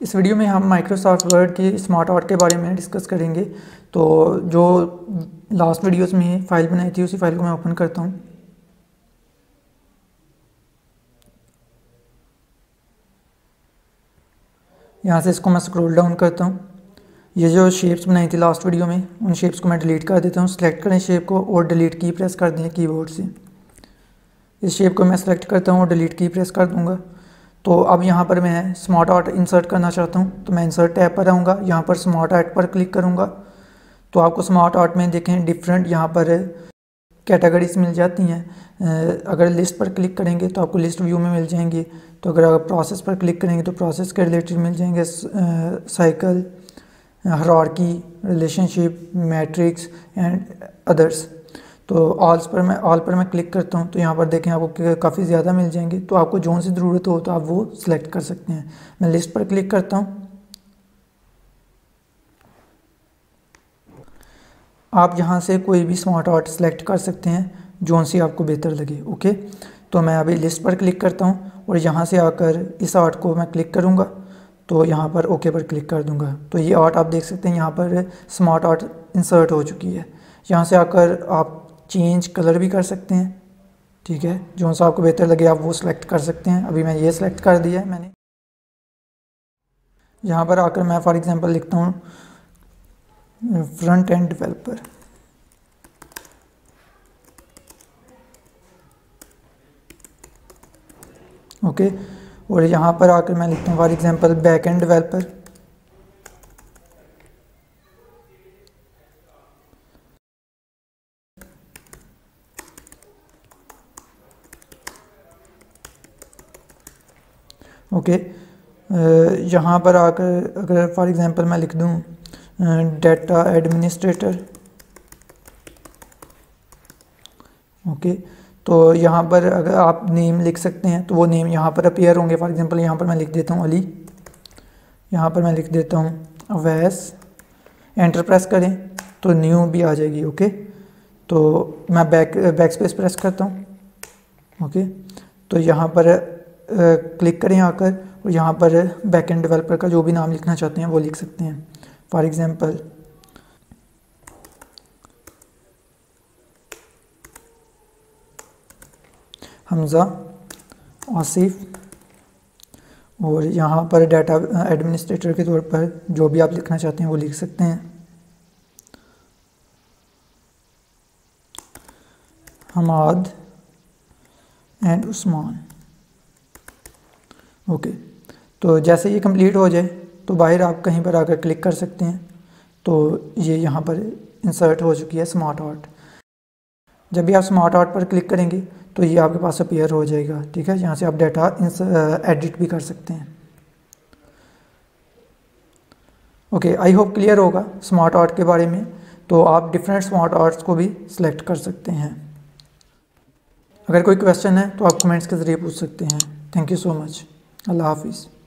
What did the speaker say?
इस वीडियो में हम माइक्रोसॉफ्ट वर्ड की स्मार्ट आर्ट के बारे में डिस्कस करेंगे। तो जो लास्ट वीडियोस में फ़ाइल बनाई थी उसी फाइल को मैं ओपन करता हूँ। यहाँ से इसको मैं स्क्रॉल डाउन करता हूँ। ये जो शेप्स बनाई थी लास्ट वीडियो में, उन शेप्स को मैं डिलीट कर देता हूँ। सेलेक्ट करें शेप को और डिलीट की प्रेस कर दें कीबोर्ड से। इस शेप को मैं सेलेक्ट करता हूँ और डिलीट की प्रेस कर दूँगा। तो अब यहाँ पर मैं स्मार्ट आर्ट इंसर्ट करना चाहता हूँ, तो मैं इंसर्ट टैब पर आऊँगा, यहाँ पर स्मार्ट आर्ट पर क्लिक करूँगा। तो आपको स्मार्ट आर्ट में देखें डिफरेंट यहाँ पर कैटेगरीज मिल जाती हैं। अगर लिस्ट पर क्लिक करेंगे तो आपको लिस्ट व्यू में मिल जाएंगी। तो अगर आप प्रोसेस पर क्लिक करेंगे तो प्रोसेस के रिलेटेड मिल जाएंगे, cycle, hierarchy, relationship, matrix and others. तो ऑल पर मैं क्लिक करता हूँ तो यहाँ पर देखें आपको काफ़ी ज़्यादा मिल जाएंगे। तो आपको जो सी ज़रूरत हो तो आप वो सिलेक्ट कर सकते हैं। मैं लिस्ट पर क्लिक करता हूँ। आप यहाँ से कोई भी स्मार्ट आर्ट सेलेक्ट कर सकते हैं जो सी आपको बेहतर लगे। ओके, तो मैं अभी लिस्ट पर क्लिक करता हूँ और यहाँ से आकर इस आर्ट को मैं क्लिक करूँगा। तो यहाँ पर ओके पर क्लिक कर दूँगा। तो ये आर्ट आप देख सकते हैं यहाँ पर स्मार्ट आर्ट इंसर्ट हो चुकी है। यहाँ से आकर आप चेंज कलर भी कर सकते हैं। ठीक है, जो सा आपको बेहतर लगे आप वो सिलेक्ट कर सकते हैं। अभी मैं ये सिलेक्ट कर दिया है मैंने। यहाँ पर आकर मैं फॉर एग्जांपल लिखता हूँ फ्रंट एंड डेवलपर। ओके, और यहाँ पर आकर मैं लिखता हूँ for example back end developer. Okay, यहाँ पर आकर अगर फॉर एग्जांपल मैं लिख दूँ डाटा एडमिनिस्ट्रेटर। ओके, तो यहाँ पर अगर आप नेम लिख सकते हैं तो वो नेम यहाँ पर अपीयर होंगे। फॉर एग्जांपल यहाँ पर मैं लिख देता हूँ अली, यहाँ पर मैं लिख देता हूँ अवैस। एंटर प्रेस करें तो न्यू भी आ जाएगी। ओके, तो मैं बैक स्पेस प्रेस करता हूँ। ओके, तो यहाँ पर क्लिक करें आकर और यहाँ पर बैक एंड डेवलपर का जो भी नाम लिखना चाहते हैं वो लिख सकते हैं। फॉर एग्जांपल हमज़ा आसिफ, और यहाँ पर डाटा एडमिनिस्ट्रेटर के तौर पर जो भी आप लिखना चाहते हैं वो लिख सकते हैं। हमाद एंड उस्मान। ओके, तो जैसे ये कंप्लीट हो जाए तो बाहर आप कहीं पर आकर क्लिक कर सकते हैं। तो ये यहाँ पर इंसर्ट हो चुकी है स्मार्ट आर्ट। जब भी आप स्मार्ट आर्ट पर क्लिक करेंगे तो ये आपके पास अपीयर हो जाएगा। ठीक है, यहाँ से आप डाटा एडिट भी कर सकते हैं। ओके, आई होप क्लियर होगा स्मार्ट आर्ट के बारे में। तो आप डिफरेंट स्मार्ट आर्ट्स को भी सिलेक्ट कर सकते हैं। अगर कोई क्वेश्चन है तो आप कमेंट्स के ज़रिए पूछ सकते हैं। Thank you so much. अल्लाह हाफिज़।